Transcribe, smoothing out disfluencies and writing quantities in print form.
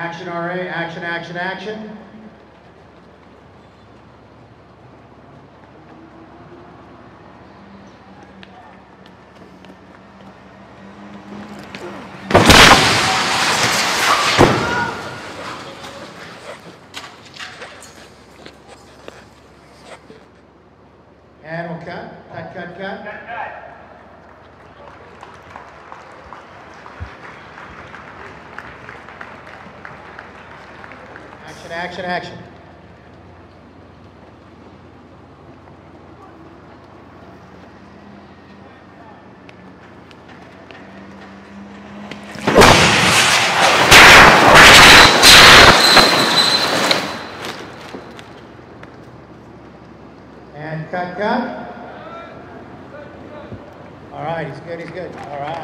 Action, RA, action, action, action. And we'll cut. Action, action, action. And cut. All right, he's good. All right.